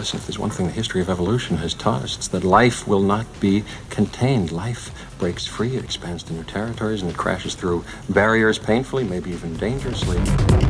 Listen, if there's one thing the history of evolution has taught us, it's that life will not be contained. Life breaks free, it expands to new territories, and it crashes through barriers painfully, maybe even dangerously.